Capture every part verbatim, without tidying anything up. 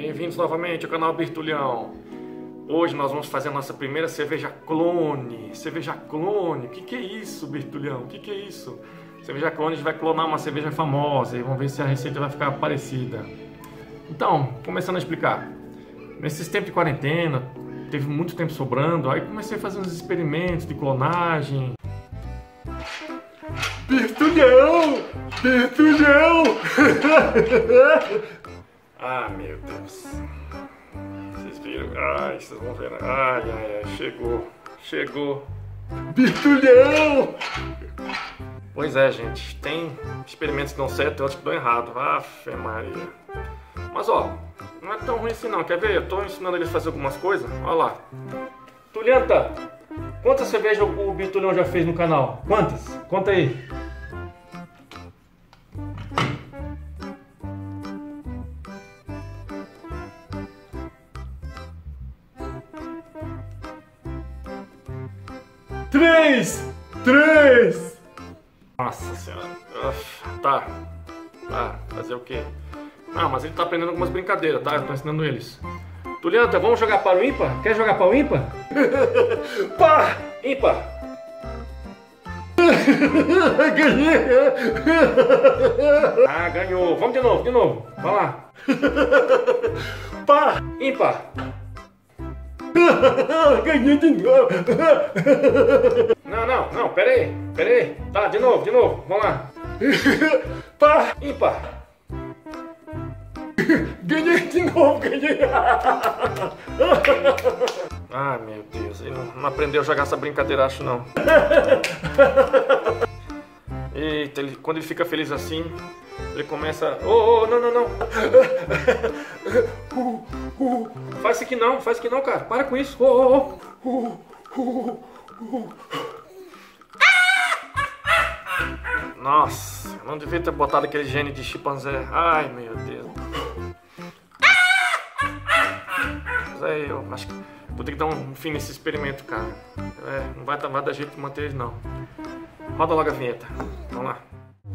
Bem-vindos novamente ao canal Bertulhão. Hoje nós vamos fazer a nossa primeira cerveja clone. Cerveja clone, o que, que é isso, Bertulhão? O que, que é isso? Cerveja clone, a gente vai clonar uma cerveja famosa e vamos ver se a receita vai ficar parecida. Então, começando a explicar. Nesses tempos de quarentena, teve muito tempo sobrando, aí comecei a fazer uns experimentos de clonagem. Bertulhão! Bertulhão! Ah, meu Deus. Vocês viram? Ai, vocês vão ver. Ai, ai, ai, chegou. Chegou. Bertulhão! Pois é, gente. Tem experimentos que dão certo e outros que dão errado. Afe Maria. Mas, ó, não é tão ruim assim não. Quer ver? Eu tô ensinando eles a fazer algumas coisas. Olha lá. Tulianta, quantas cervejas o Bertulhão já fez no canal? Quantas? Conta aí. Três! Três! Nossa senhora. Uf, tá. Tá. Fazer o quê? Ah, mas ele tá aprendendo algumas brincadeiras, tá? Eu tô ensinando eles. Tulianta, vamos jogar para o ímpar? Quer jogar para o ímpar? Par! Ímpar! Ganhei! Ah, ganhou! Vamos de novo, de novo! Vai lá! Par! Ímpar! Ganhei de novo! Não, não, não, pera aí, pera aí. Tá, de novo, de novo, vamos lá. Par, ímpar. Ganhei de novo, ganhei. Ah, meu Deus, ele não, não aprendeu a jogar essa brincadeira, acho não. Eita, ele, quando ele fica feliz assim, ele começa... Oh, oh, não, não, não. Uh, uh, faz isso aqui não, faz isso aqui não, cara. Para com isso. Oh, oh, oh. Uh, uh, uh. Nossa, eu não devia ter botado aquele gene de chimpanzé. Ai, meu Deus. Mas é, eu acho que vou ter que dar um fim nesse experimento, cara. É, não vai, vai dar jeito de manter ele, não. Roda logo a vinheta. Vamos lá.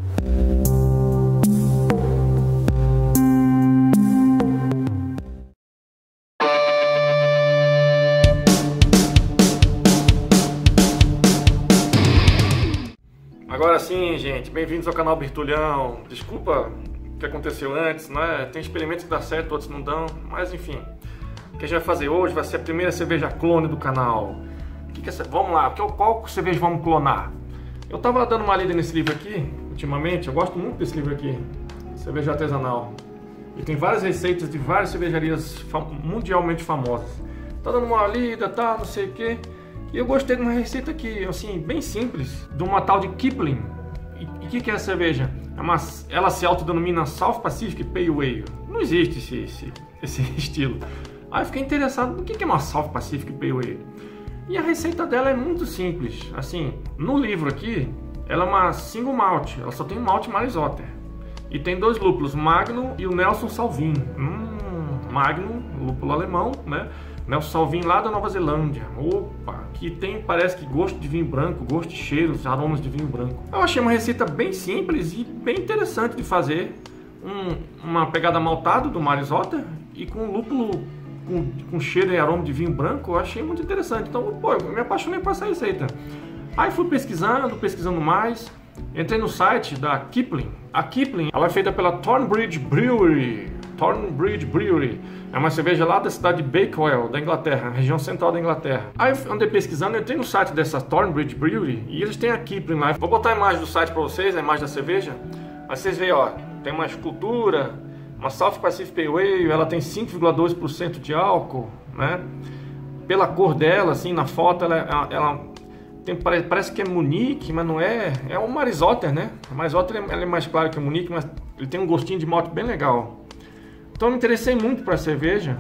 Agora sim, gente, bem-vindos ao canal Bertulhão. Desculpa o que aconteceu antes, né? Tem experimentos que dão certo, outros não dão, mas enfim. O que a gente vai fazer hoje vai ser a primeira cerveja clone do canal. O que que é essa? Vamos lá, qual cerveja vamos clonar? Eu tava dando uma lida nesse livro aqui, ultimamente, eu gosto muito desse livro aqui, Cerveja Artesanal. E tem várias receitas de várias cervejarias fam mundialmente famosas. Tá dando uma lida, tá, não sei o que. E eu gostei de uma receita aqui, assim, bem simples, de uma tal de Kipling. E o que, que é a cerveja? É uma, ela se autodenomina South Pacific Pale Ale. Não existe esse, esse, esse estilo. Aí eu fiquei interessado no que, que é uma South Pacific Pale Ale. E a receita dela é muito simples. Assim, no livro aqui, ela é uma single malt, ela só tem malte Maris Otter. E tem dois lúpulos, Magnum e o Nelson Sauvin. Hum, Magnum, lúpulo alemão, né? Nelson Sauvin lá da Nova Zelândia. Opa, que tem, parece que gosto de vinho branco, gosto de cheiros, aromas de vinho branco. Eu achei uma receita bem simples e bem interessante de fazer. Um, uma pegada maltada do Maris Otter e com lúpulo com, com cheiro e aroma de vinho branco. Eu achei muito interessante. Então, pô, eu me apaixonei por essa receita. Aí fui pesquisando, pesquisando mais. Entrei no site da Kipling. A Kipling, ela é feita pela Thornbridge Brewery. Thornbridge Brewery. É uma cerveja lá da cidade de Bakewell, da Inglaterra, região central da Inglaterra. Aí eu andei pesquisando, eu entrei no site dessa Thornbridge Brewery e eles têm a Kipling lá. Vou botar a imagem do site para vocês, a imagem da cerveja. Aí vocês veem, ó, tem uma escultura, uma South Pacific Pale Ale, ela tem cinco vírgula dois por cento de álcool, né? Pela cor dela, assim, na foto, ela, ela tem, parece que é Munique, mas não é. É um Maris Otter, né? O Maris Otter ela é mais claro que o Munique, mas ele tem um gostinho de malte bem legal. Então eu me interessei muito para a cerveja.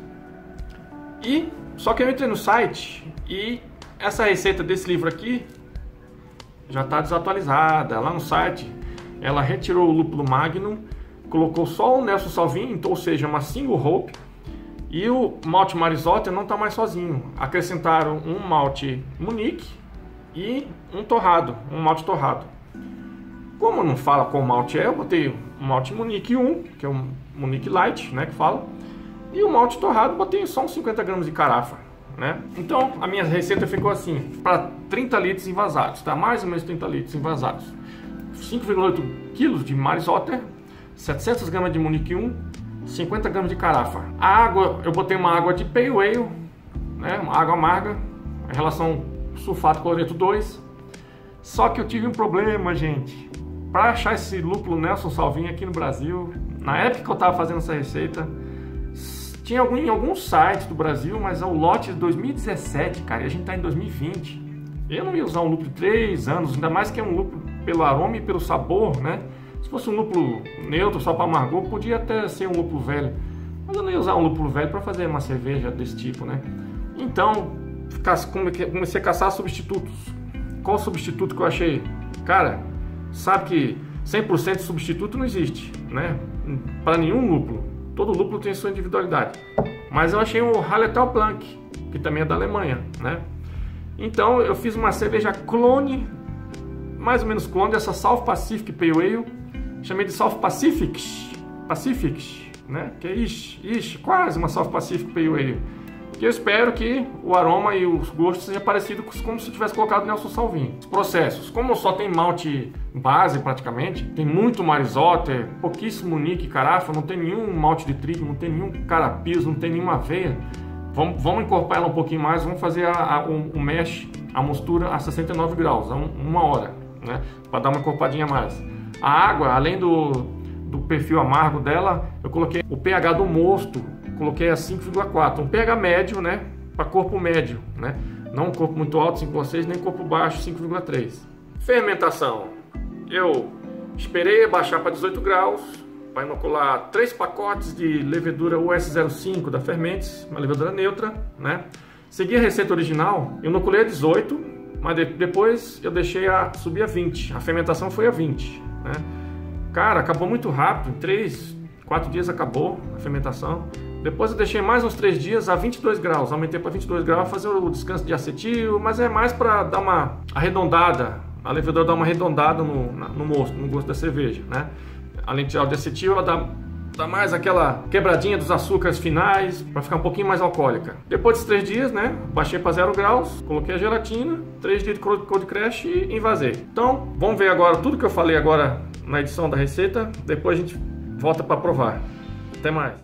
E só que eu entrei no site e essa receita desse livro aqui já está desatualizada. Lá no site ela retirou o lúpulo Magnum, colocou só o Nelson Sauvin, então, ou seja, uma single hop, e o malte Maris Otter não está mais sozinho. Acrescentaram um malte Munique e um torrado, um malte torrado. Como não fala qual malte é, eu botei o malte Munique um, que é um Munique Light, né, que fala, E o malte torrado botei só uns cinquenta gramas de carafa, né? Então a minha receita ficou assim, para trinta litros envasados, tá? Mais ou menos trinta litros envasados. cinco vírgula oito quilos de Maris Otter, setecentas gramas de Munich um, cinquenta gramas de carafa. A água, eu botei uma água de Pale Ale, né? Uma água amarga, a relação sulfato cloreto dois. Só que eu tive um problema, gente. Para achar esse lúpulo Nelson Salvin aqui no Brasil, na época que eu estava fazendo essa receita, tinha algum, em alguns sites do Brasil, mas é o lote de dois mil e dezessete, cara, e a gente está em dois mil e vinte. Eu não ia usar um lúpulo de três anos, ainda mais que é um lúpulo pelo aroma e pelo sabor, né? Se fosse um lúpulo neutro, só para amargor, podia até ser um lúpulo velho. Mas eu não ia usar um lúpulo velho para fazer uma cerveja desse tipo, né? Então, comecei a caçar substitutos. Qual substituto que eu achei? Cara, sabe que cem por cento de substituto não existe, né? Para nenhum lúpulo. Todo lúpulo tem sua individualidade. Mas eu achei o Hallertau Blanc, que também é da Alemanha, né? Então eu fiz uma cerveja clone, mais ou menos clone dessa South Pacific Pale Ale. Chamei de South Pacific, Pacific, né? Que é ish, ish, quase uma South Pacific Pale Ale. Que eu espero que o aroma e os gostos sejam parecidos como se tivesse colocado Nelson Salvin. Os processos, como só tem malte base praticamente, tem muito Maris Otter, pouquíssimo Munich, carafa, não tem nenhum malte de trigo, não tem nenhum carapis, não tem nenhuma aveia. Vamos, vamos encorpar ela um pouquinho mais, vamos fazer a, a, o, o mash, a mostura a sessenta e nove graus, a um, uma hora, né? Para dar uma encorpadinha a mais. A água, além do, do perfil amargo dela, eu coloquei o pH do mosto, coloquei a cinco vírgula quatro, um pH médio, né, para corpo médio, né, não um corpo muito alto, cinco vírgula seis, nem corpo baixo, cinco vírgula três. Fermentação, eu esperei baixar para dezoito graus, para inocular três pacotes de levedura U S zero cinco da Fermentes, uma levedura neutra, né, segui a receita original, eu inoculei a dezoito, mas de, depois eu deixei a subir a vinte, a fermentação foi a vinte, né, cara, acabou muito rápido, em três, quatro dias acabou a fermentação. Depois eu deixei mais uns três dias a vinte e dois graus, aumentei para vinte e dois graus, fazer o descanso de acetil, mas é mais para dar uma arredondada, a levedura dá uma arredondada no, no mosto, no gosto da cerveja, né? Além de tirar o de acetil, ela dá, dá mais aquela quebradinha dos açúcares finais, para ficar um pouquinho mais alcoólica. Depois desses três dias, né, baixei para zero graus, coloquei a gelatina, três dias de cold crash e envasei. Então, vamos ver agora tudo que eu falei agora na edição da receita, depois a gente volta para provar. Até mais.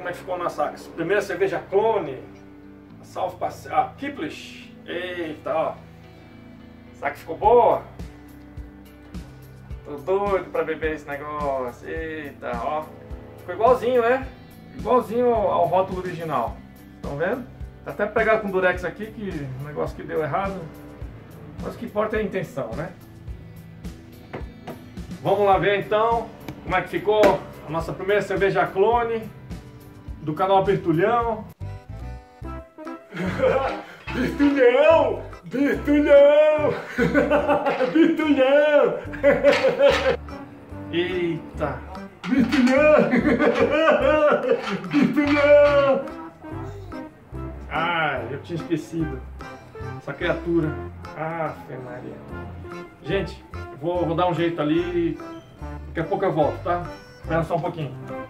como é que ficou a nossa primeira cerveja clone. Salve para ah, Kiplis. Eita, ó. Será que ficou boa? Tô doido pra beber esse negócio. Eita, ó. Ficou igualzinho, né? Igualzinho ao, ao rótulo original. Estão vendo? Tá até pegado com durex aqui, que o negócio que deu errado. Mas o que importa é a intenção, né? Vamos lá ver então como é que ficou a nossa primeira cerveja clone do canal Bertulhão. Bertulhão! Bertulhão! Bertulhão! Eita! Bertulhão! Bertulhão! Ah, eu tinha esquecido. Essa criatura. Ah, Maria. Gente, vou, vou dar um jeito ali. Daqui a pouco eu volto, tá? Espera só um pouquinho.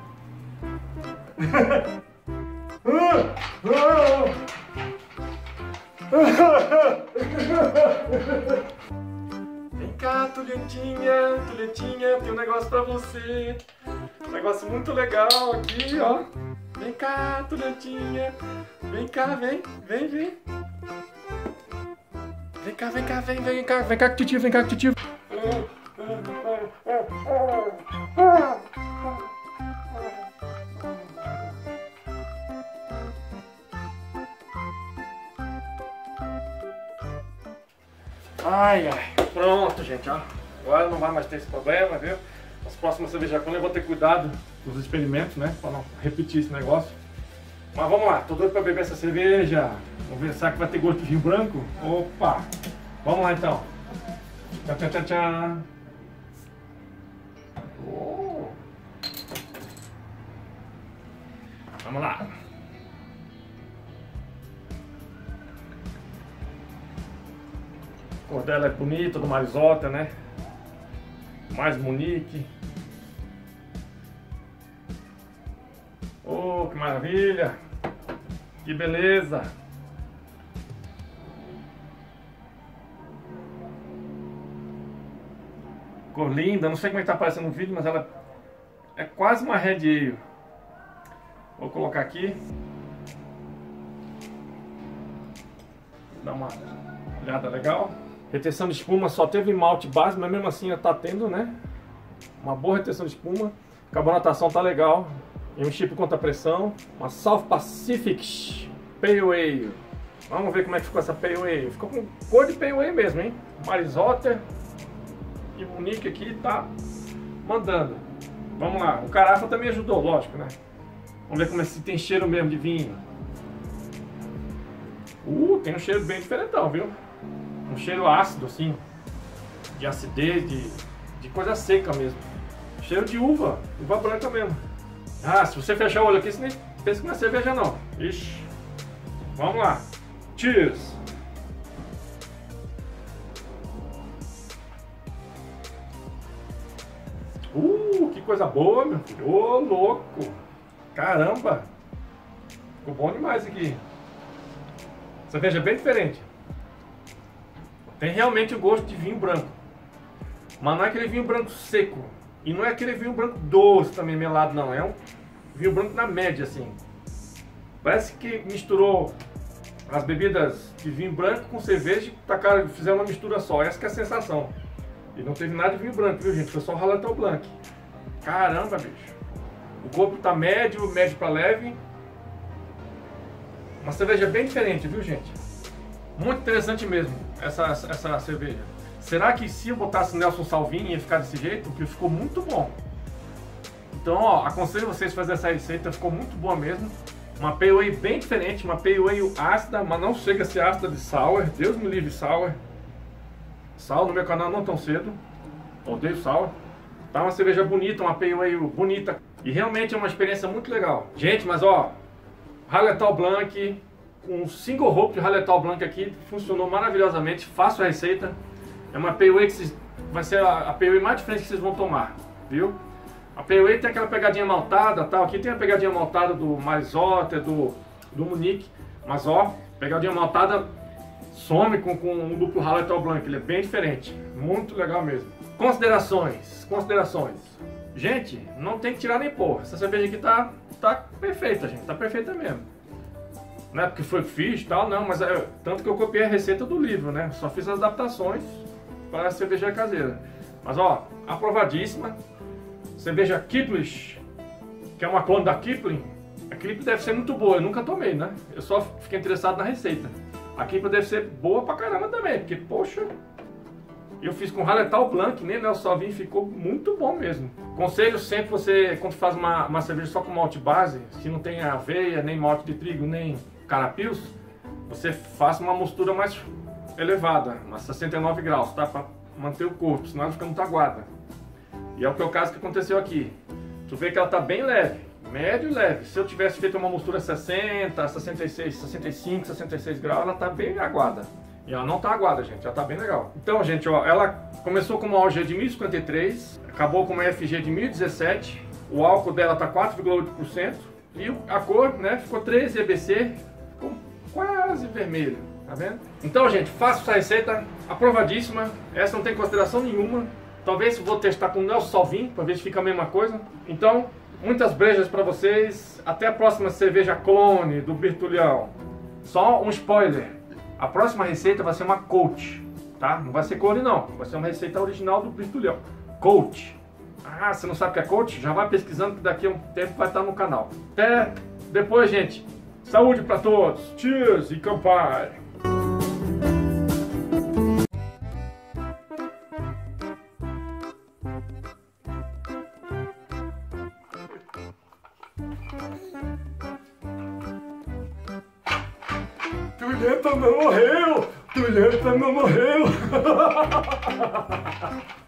Vem cá, Tulhentinha, Tulhentinha, tem um negócio pra você. Um negócio muito legal aqui, ó. Vem cá, Tulhentinha. Vem cá, vem, vem, vem. Vem cá, vem cá, vem, vem cá, vem cá com titio, vem cá com titio. Ai, ai, pronto, gente, ó. Agora não vai mais ter esse problema, viu? As próximas cervejas clone eu vou ter cuidado dos experimentos, né? Pra não repetir esse negócio. Mas vamos lá, tô doido pra beber essa cerveja. Vamos ver, será que vai ter gosto de vinho branco? Opa! Vamos lá então. Tchau, tchau, tchau, tchau. Oh. Vamos lá. A cor dela é bonita, do Marisota, né? Mais Munique. Oh, que maravilha! Que beleza! Cor linda, não sei como é que tá aparecendo no vídeo, mas ela é quase uma Red Ale. Vou colocar aqui. Dá uma olhada legal. Retenção de espuma, só teve malte base, mas mesmo assim já tá tendo, né? Uma boa retenção de espuma. Carbonatação tá legal. E um chip contra pressão. Uma South Pacific Pale Ale. Vamos ver como é que ficou essa Pale Ale. Ficou com cor de Pale Ale mesmo, hein? Marisota e o Munique aqui tá mandando. Vamos lá. O Carafa também ajudou, lógico, né? Vamos ver como é se tem cheiro mesmo de vinho. Uh, tem um cheiro bem diferentão, viu? Um cheiro ácido, assim. De acidez, de, de coisa seca mesmo. Cheiro de uva. Uva branca mesmo. Ah, se você fechar o olho aqui, você nem pensa que não é cerveja não. Ixi. Vamos lá. Cheers! Uh, que coisa boa, meu filho. Ô, oh, louco. Caramba. Ficou bom demais aqui. Cerveja bem diferente. Tem realmente o gosto de vinho branco. Mas não é aquele vinho branco seco. E não é aquele vinho branco doce também, melado, não. É um vinho branco na média, assim. Parece que misturou as bebidas de vinho branco com cerveja e tacaram, fizeram uma mistura só. Essa que é a sensação. E não teve nada de vinho branco, viu, gente? Foi só o Hallertau Blanc. Caramba, bicho. O corpo tá médio, médio para leve. Uma cerveja bem diferente, viu, gente? Muito interessante mesmo, essa, essa cerveja. Será que se eu botasse Nelson Salvini ia ficar desse jeito? Porque ficou muito bom. Então, ó, aconselho vocês a fazer essa receita, ficou muito boa mesmo. Uma Pale Ale bem diferente, uma Pale Ale ácida, mas não chega a ser ácida de sour. Deus me livre sour. Sal no meu canal não tão cedo. Odeio sour. Tá uma cerveja bonita, uma Pale Ale bonita. E realmente é uma experiência muito legal. Gente, mas ó, Hallertau Blanc, um single hop de Hallertau Blanc aqui, funcionou maravilhosamente. Faço a receita. É uma Pale Ale que vocês, vai ser a, a Pale Ale mais diferente que vocês vão tomar, viu? A Pale Ale tem aquela pegadinha maltada, tal. Aqui tem a pegadinha maltada do Marisota, do, do Munique. Mas ó, pegadinha maltada some com, com o duplo Hallertau Blanc. Ele é bem diferente. Muito legal mesmo. Considerações. Considerações. Gente, não tem que tirar nem pôr. Essa cerveja aqui tá, tá perfeita, gente. Tá perfeita mesmo. Não é porque foi que fiz e tal, não. Mas é tanto que eu copiei a receita do livro, né? Só fiz as adaptações para a cerveja caseira. Mas ó, aprovadíssima. Cerveja Kipling, que é uma clone da Kipling. A Kipling deve ser muito boa. Eu nunca tomei, né? Eu só fiquei interessado na receita. A Kipling deve ser boa pra caramba também. Porque, poxa... Eu fiz com Hallertau Blanc, nem né, o só vinho, ficou muito bom mesmo. Conselho sempre você, quando faz uma, uma cerveja só com malte base, se não tem aveia, nem malte de trigo, nem carapios, você faça uma mostura mais elevada, umas sessenta e nove graus, tá? Pra manter o corpo, senão ela fica muito aguada. E é o que é o caso que aconteceu aqui. Tu vê que ela tá bem leve, médio e leve. Se eu tivesse feito uma mostura sessenta, sessenta e seis, sessenta e cinco, sessenta e seis graus, ela tá bem aguada. E ela não tá aguada, gente, ela tá bem legal. Então, gente, ó, ela começou com uma O G de mil e cinquenta e três, acabou com uma F G de mil e dezessete, o álcool dela tá quatro vírgula oito por cento e a cor, né, ficou treze E B C, ficou quase vermelho, tá vendo? Então, gente, faça essa receita, aprovadíssima, essa não tem consideração nenhuma. Talvez vou testar com o Nelson Salvin, para ver se fica a mesma coisa. Então, muitas brejas para vocês, até a próxima cerveja clone do Bertulhão. Só um spoiler. A próxima receita vai ser uma Coach, tá? Não vai ser clone não, vai ser uma receita original do Bertulhão. Coach. Ah, você não sabe o que é Coach? Já vai pesquisando que daqui a um tempo vai estar no canal. Até depois, gente. Saúde para todos. Cheers e campai. Tulheta não morreu! Tulheta não morreu!